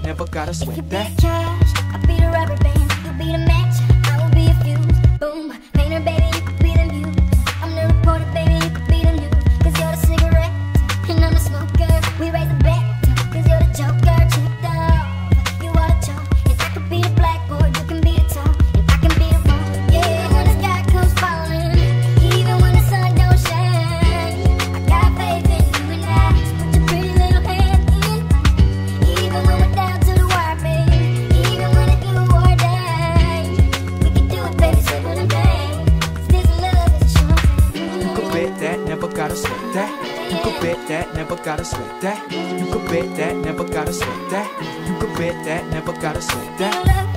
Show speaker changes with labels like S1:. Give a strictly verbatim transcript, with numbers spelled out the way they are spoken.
S1: never gotta sweat
S2: You be
S1: that.
S2: the cash, I'll be the rubber band. You be the match, I will be a fuse. Boom, painter, baby, you could be the muse. I'm the reporter, baby, you could be the news. Cause you're the cigarette, and I'm the smoker. We raise the bet, cause you're the joker. Checked off, you are the chalk. And I could be the blackboard, you can be the top. And I can be the rock, yeah, when the sky comes falling. Even when the sun don't shine, I got faith in you and I. Put your pretty little hand in. Even when we're down to the wire, baby. Even when it's do or die, we can do it, baby, simple and plain. 'Cause this love is a short thing.
S1: You could bet that, never gotta sweat that. You could bet that, never gotta sweat that. You could bet that, never gotta sweat that. You could bet that, never gotta sweat that.